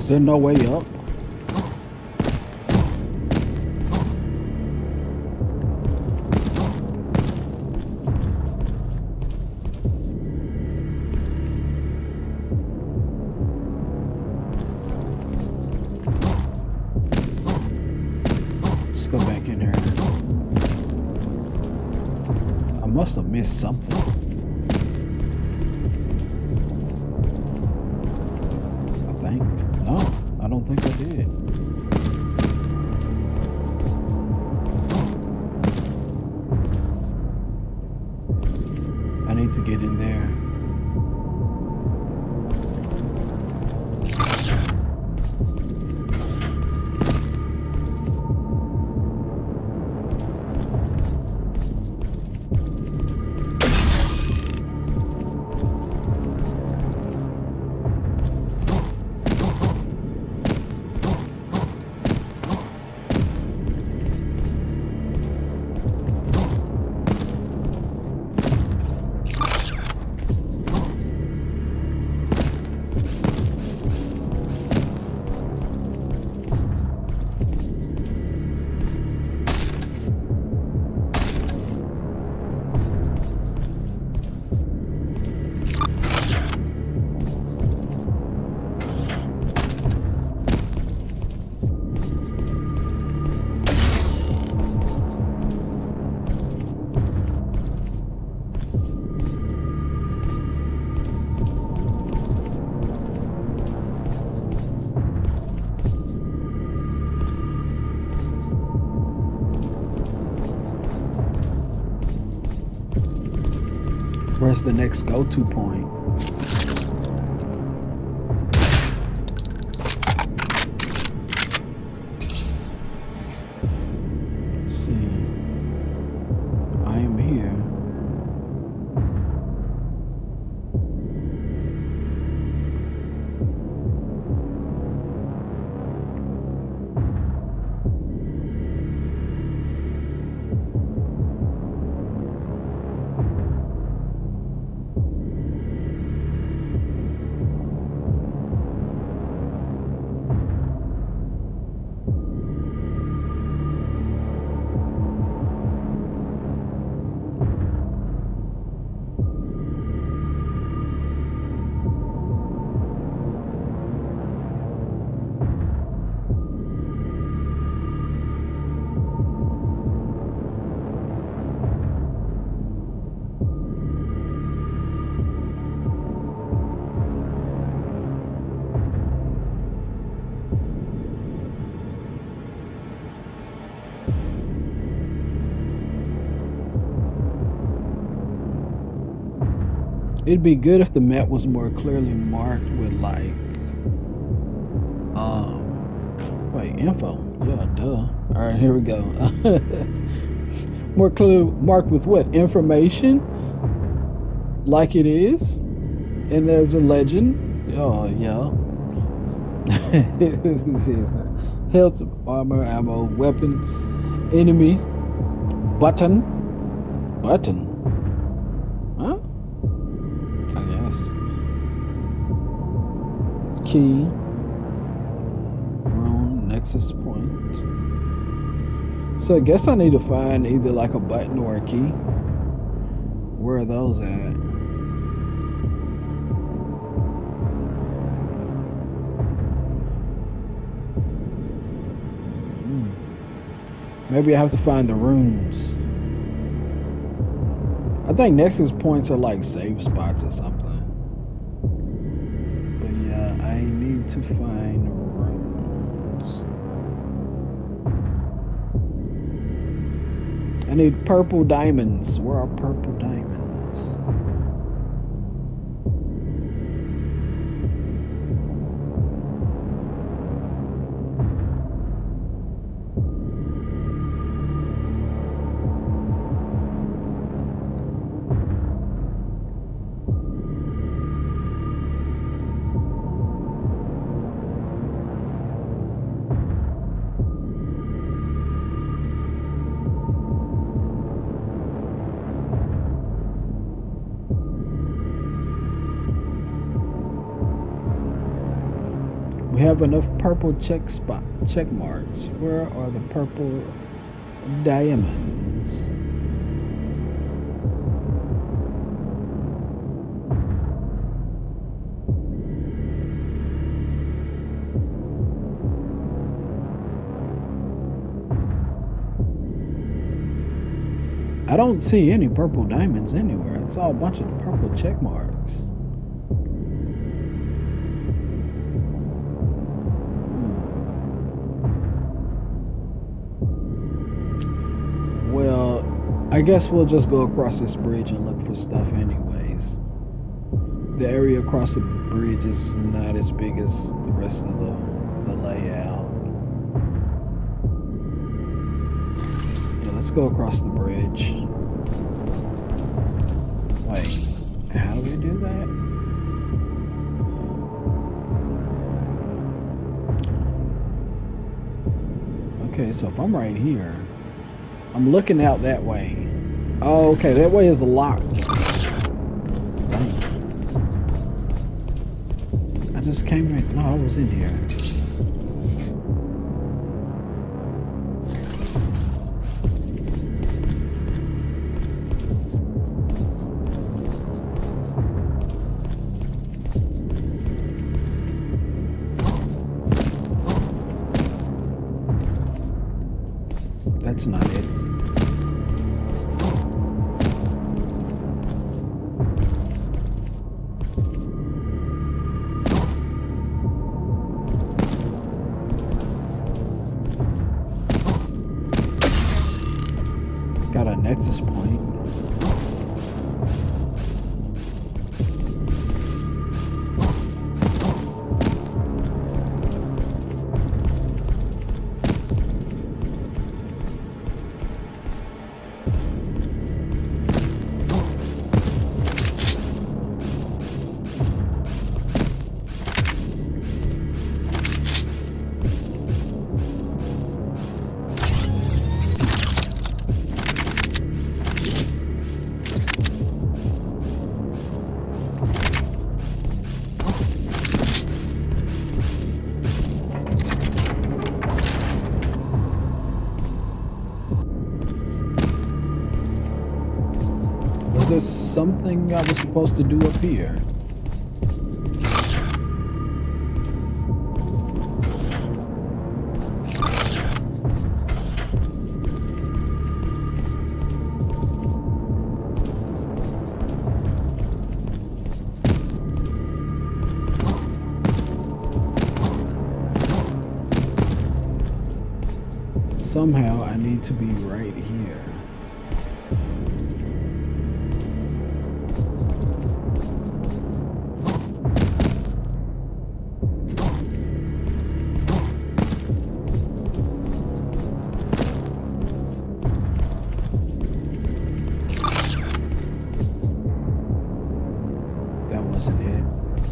there no way up? Let's go back in here. I must have missed something. I don't think I did. I need to get in there. Where's the next go-to point? Let's see. I am here. It'd be good if the map was more clearly marked with like, wait, info. Yeah, duh. All right, here we go. More clearly marked with what? Information? Like it is? And there's a legend. Oh, yeah. Health, armor, ammo, weapon, enemy, button. Button? Huh? Key, room, nexus point. So I guess I need to find either like a button or a key. Where are those at? Maybe I have to find the rooms. I think nexus points are like save spots or something. I need to find rooms. I need purple diamonds. Where are purple diamonds? have enough purple check marks. Where are the purple diamonds? I don't see any purple diamonds anywhere. I saw a bunch of purple check marks. Well, I guess we'll just go across this bridge and look for stuff anyways. The area across the bridge is not as big as the rest of the layout. Yeah, let's go across the bridge. Wait, how do we do that? Okay, so if I'm right here, I'm looking out that way. Oh, okay, that way is locked. Dang. I just came in. No, I was in here. That's not it. Got a nexus point. There's something I was supposed to do up here. Somehow I need to be right here. That wasn't it.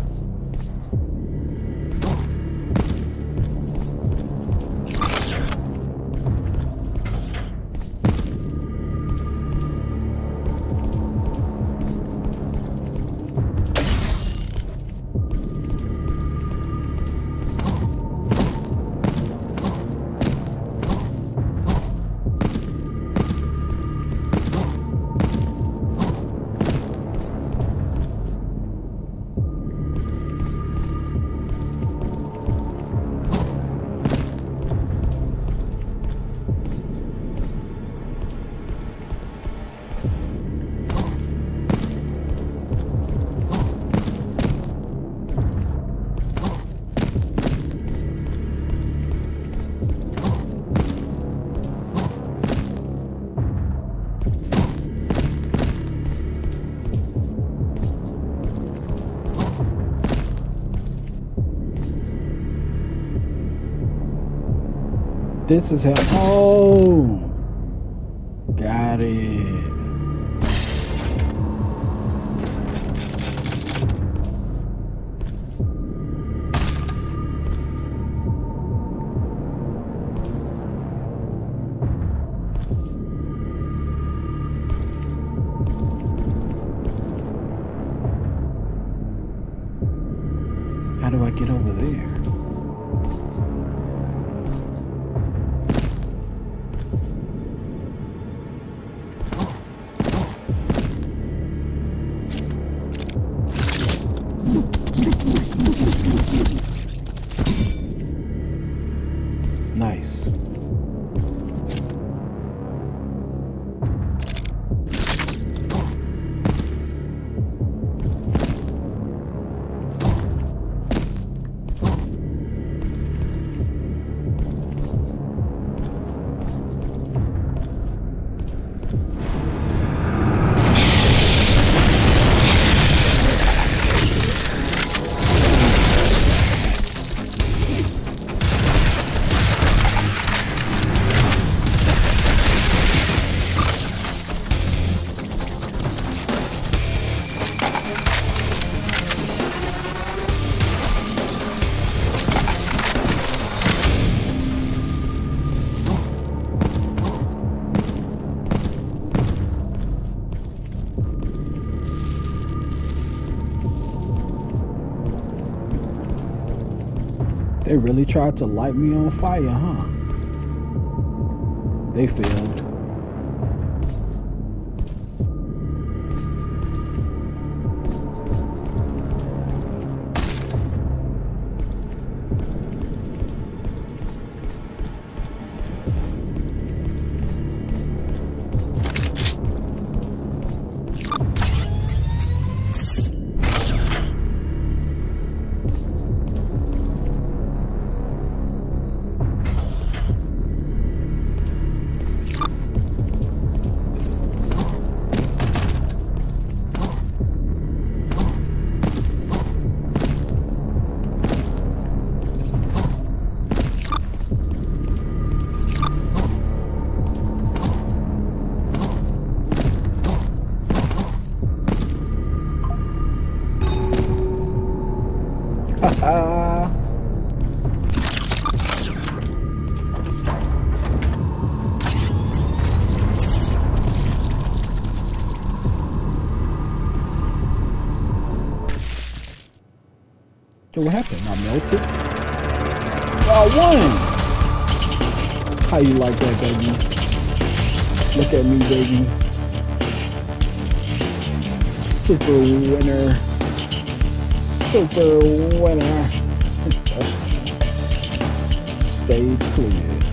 This is how. Oh, got it. How do I get over there? They really tried to light me on fire, huh? They failed. Yo, what happened? I melted? I won! How you like that, baby? Look at me, baby. Super winner. Super winner. Stage cleared.